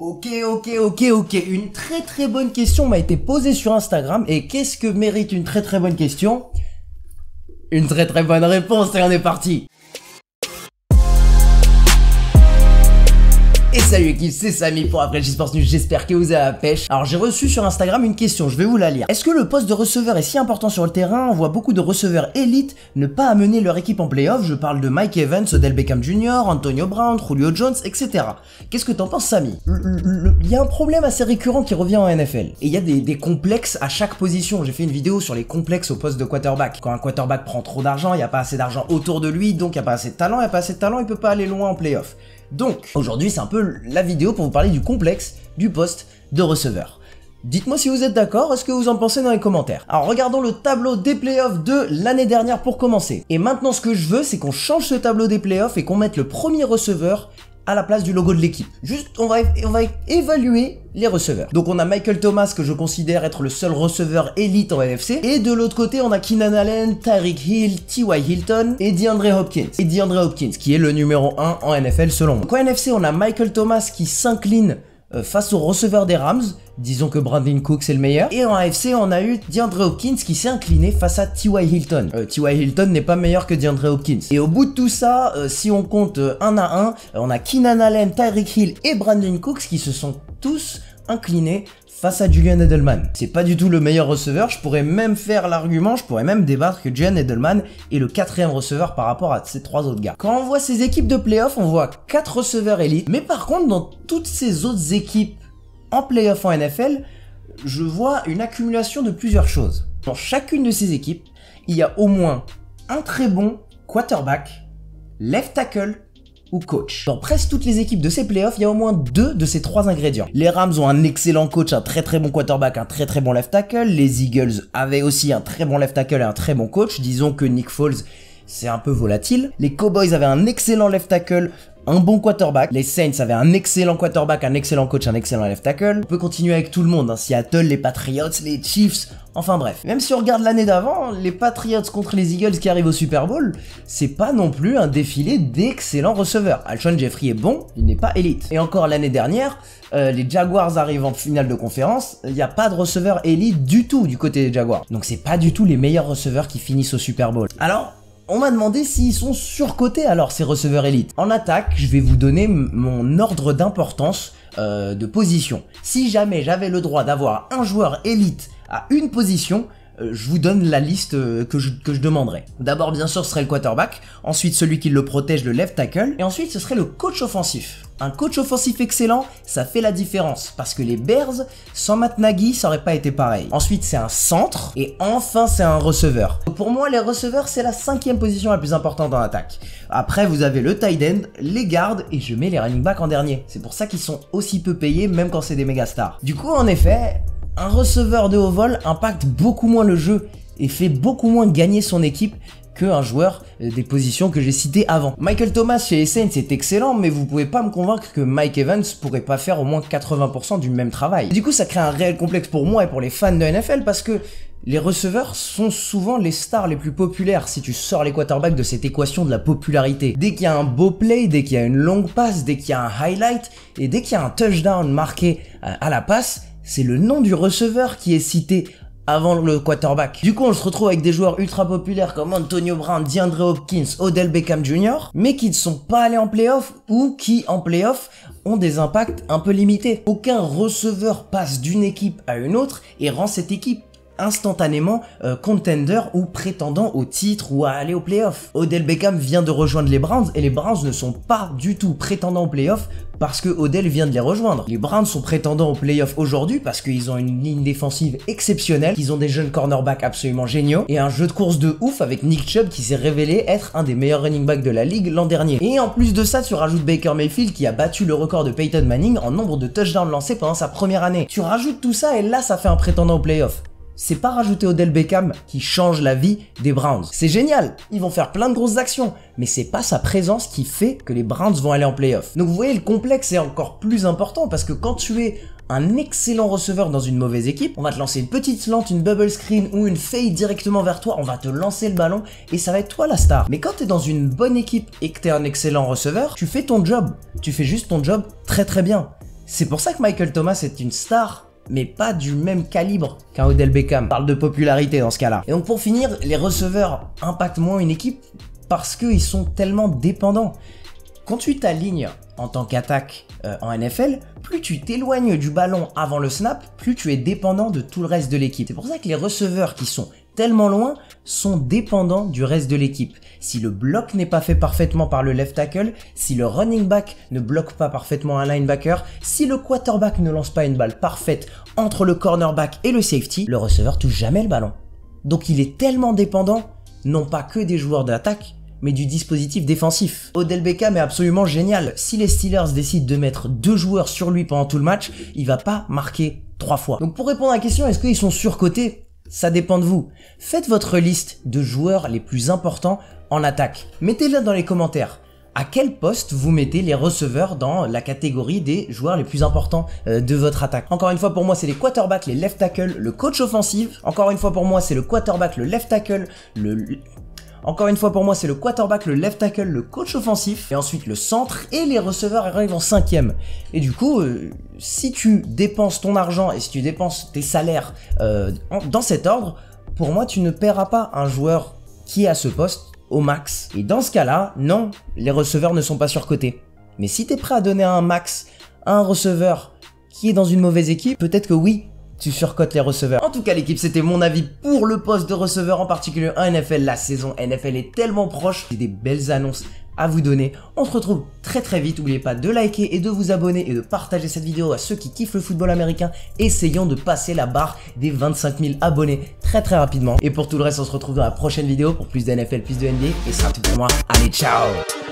Ok. Une très bonne question m'a été posée sur Instagram. Et qu'est-ce que mérite une très bonne question? Une très bonne réponse, et on est parti. Et salut équipe, c'est Samy pour Après Sports News, j'espère que vous avez la pêche. Alors j'ai reçu sur Instagram une question, je vais vous la lire. Est-ce que le poste de receveur est si important sur le terrain? On voit beaucoup de receveurs élites ne pas amener leur équipe en playoff. Je parle de Mike Evans, Odell Beckham Jr., Antonio Brown, Julio Jones, etc. Qu'est-ce que t'en penses, Samy? Il y a un problème assez récurrent qui revient en NFL. Et il y a des complexes à chaque position. J'ai fait une vidéo sur les complexes au poste de quarterback. Quand un quarterback prend trop d'argent, il n'y a pas assez d'argent autour de lui, donc il n'y a pas assez de talent, il peut pas aller loin en playoff. Donc, aujourd'hui, c'est un peu la vidéo pour vous parler du complexe du poste de receveur. Dites-moi si vous êtes d'accord, est-ce que vous en pensez dans les commentaires. Alors, regardons le tableau des playoffs de l'année dernière pour commencer. Et maintenant, ce que je veux, c'est qu'on change ce tableau des playoffs et qu'on mette le premier receveur à la place du logo de l'équipe. Juste, on va évaluer les receveurs. Donc on a Michael Thomas que je considère être le seul receveur élite en NFC. Et de l'autre côté, on a Keenan Allen, Tyreek Hill, T.Y. Hilton et DeAndre Hopkins. Et DeAndre Hopkins qui est le numéro 1 en NFL selon moi. Donc en NFC, on a Michael Thomas qui s'incline face au receveur des Rams. Disons que Brandon Cooks est le meilleur. Et en AFC, on a eu DeAndre Hopkins qui s'est incliné face à T.Y. Hilton. T.Y. Hilton n'est pas meilleur que DeAndre Hopkins. Et au bout de tout ça, si on compte 1 à 1, on a Keenan Allen, Tyreek Hill et Brandon Cooks qui se sont tous inclinés face à Julian Edelman. C'est pas du tout le meilleur receveur, je pourrais même faire l'argument, je pourrais même débattre que Julian Edelman est le 4e receveur par rapport à ces 3 autres gars. Quand on voit ces équipes de playoff, on voit 4 receveurs élites, mais par contre dans toutes ces autres équipes en playoff en NFL, je vois une accumulation de plusieurs choses. Dans chacune de ces équipes, il y a au moins un très bon quarterback, left tackle ou coach. Dans presque toutes les équipes de ces playoffs, il y a au moins 2 de ces 3 ingrédients. Les Rams ont un excellent coach, un très bon quarterback, un très bon left tackle. Les Eagles avaient aussi un très bon left tackle et un très bon coach. Disons que Nick Foles, c'est un peu volatile. Les Cowboys avaient un excellent left tackle, un bon quarterback. Les Saints avaient un excellent quarterback, un excellent coach, un excellent left tackle. On peut continuer avec tout le monde, hein. Seattle, les Patriots, les Chiefs, enfin bref. Même si on regarde l'année d'avant, les Patriots contre les Eagles qui arrivent au Super Bowl, c'est pas non plus un défilé d'excellents receveurs. Alshon Jeffrey est bon, il n'est pas élite. Et encore l'année dernière, les Jaguars arrivent en finale de conférence, il n'y a pas de receveur élite du tout du côté des Jaguars. Donc c'est pas du tout les meilleurs receveurs qui finissent au Super Bowl. Alors, on m'a demandé s'ils sont surcotés alors ces receveurs élites. En attaque, je vais vous donner mon ordre d'importance de position. Si jamais j'avais le droit d'avoir un joueur élite à une position, je vous donne la liste que je demanderais. D'abord bien sûr ce serait le quarterback, ensuite celui qui le protège, le left tackle, et ensuite ce serait le coach offensif. Un coach offensif excellent, ça fait la différence, parce que les Bears, sans Matt Nagy, ça aurait pas été pareil. Ensuite c'est un centre, et enfin c'est un receveur. Pour moi les receveurs c'est la 5e position la plus importante en attaque. Après vous avez le tight end, les gardes, et je mets les running backs en dernier. C'est pour ça qu'ils sont aussi peu payés, même quand c'est des méga stars. Du coup en effet, un receveur de haut vol impacte beaucoup moins le jeu et fait beaucoup moins gagner son équipe qu'un joueur des positions que j'ai citées avant. Michael Thomas chez les Saints c'est excellent, mais vous pouvez pas me convaincre que Mike Evans pourrait pas faire au moins 80% du même travail. Et du coup ça crée un réel complexe pour moi et pour les fans de NFL parce que les receveurs sont souvent les stars les plus populaires si tu sors les quarterbacks de cette équation de la popularité. Dès qu'il y a un beau play, dès qu'il y a une longue passe, dès qu'il y a un highlight et dès qu'il y a un touchdown marqué à la passe, c'est le nom du receveur qui est cité avant le quarterback. Du coup, on se retrouve avec des joueurs ultra populaires comme Antonio Brown, DeAndre Hopkins, Odell Beckham Jr., mais qui ne sont pas allés en playoff ou qui, en playoff, ont des impacts un peu limités. Aucun receveur passe d'une équipe à une autre et rend cette équipe instantanément contender ou prétendant au titre ou à aller au playoff. Odell Beckham vient de rejoindre les Browns et les Browns ne sont pas du tout prétendants au playoff parce que Odell vient de les rejoindre. Les Browns sont prétendants au playoff aujourd'hui parce qu'ils ont une ligne défensive exceptionnelle, qu'ils ont des jeunes cornerbacks absolument géniaux et un jeu de course de ouf avec Nick Chubb qui s'est révélé être un des meilleurs running backs de la ligue l'an dernier. Et en plus de ça, tu rajoutes Baker Mayfield qui a battu le record de Peyton Manning en nombre de touchdowns lancés pendant sa première année. Tu rajoutes tout ça et là ça fait un prétendant au playoff. C'est pas rajouter Odell Beckham qui change la vie des Browns. C'est génial, ils vont faire plein de grosses actions, mais c'est pas sa présence qui fait que les Browns vont aller en playoff. Donc vous voyez, le complexe est encore plus important parce que quand tu es un excellent receveur dans une mauvaise équipe, on va te lancer une petite slant, une bubble screen ou une fade directement vers toi, on va te lancer le ballon et ça va être toi la star. Mais quand t'es dans une bonne équipe et que t'es un excellent receveur, tu fais ton job, tu fais juste ton job très bien. C'est pour ça que Michael Thomas est une star, mais pas du même calibre qu'un Odell Beckham. On parle de popularité dans ce cas-là. Et donc pour finir, les receveurs impactent moins une équipe parce qu'ils sont tellement dépendants. Quand tu t'alignes en tant qu'attaque en NFL, plus tu t'éloignes du ballon avant le snap, plus tu es dépendant de tout le reste de l'équipe. C'est pour ça que les receveurs qui sont tellement loin sont dépendants du reste de l'équipe. Si le bloc n'est pas fait parfaitement par le left tackle, si le running back ne bloque pas parfaitement un linebacker, si le quarterback ne lance pas une balle parfaite entre le cornerback et le safety, le receveur touche jamais le ballon. Donc il est tellement dépendant, non pas que des joueurs d'attaque, mais du dispositif défensif. Odell Beckham est absolument génial. Si les Steelers décident de mettre 2 joueurs sur lui pendant tout le match, il va pas marquer 3 fois. Donc pour répondre à la question, est-ce qu'ils sont surcotés ? Ça dépend de vous. Faites votre liste de joueurs les plus importants en attaque. Mettez-le dans les commentaires. À quel poste vous mettez les receveurs dans la catégorie des joueurs les plus importants de votre attaque? Encore une fois pour moi c'est les quarterbacks, les left tackle, le coach offensif. Encore une fois pour moi c'est le quarterback, le left tackle, Encore une fois pour moi c'est le quarterback, le left tackle, le coach offensif et ensuite le centre et les receveurs arrivent en 5e. Et du coup, si tu dépenses ton argent et si tu dépenses tes salaires dans cet ordre, pour moi tu ne paieras pas un joueur qui est à ce poste au max. Et dans ce cas-là, non, les receveurs ne sont pas surcotés. Mais si tu es prêt à donner un max à un receveur qui est dans une mauvaise équipe, peut-être que oui, tu surcotes les receveurs. En tout cas l'équipe, c'était mon avis pour le poste de receveur en particulier en NFL. La saison NFL est tellement proche, j'ai des belles annonces à vous donner. On se retrouve très vite, n'oubliez pas de liker et de vous abonner et de partager cette vidéo à ceux qui kiffent le football américain. Essayons de passer la barre des 25 000 abonnés très rapidement. Et pour tout le reste, on se retrouve dans la prochaine vidéo pour plus de NFL, plus de NBA. Et c'est tout pour moi. Allez, ciao!